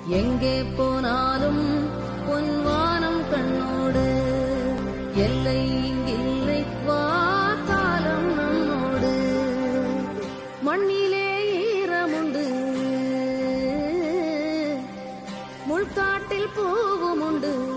எங்கே போனாலும் பொன்வானம் கண்ணோடு, எல்லை இல்லை வாத்தாலும் நம்மோடு. மண்ணிலே ஈரமுண்டு, முள்காட்டில் பூவும் உண்டு.